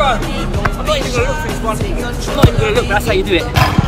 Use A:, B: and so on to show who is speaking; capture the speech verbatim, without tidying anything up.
A: bro. I'm not even gonna look for this one. I'm not even gonna look, but that's how you do it.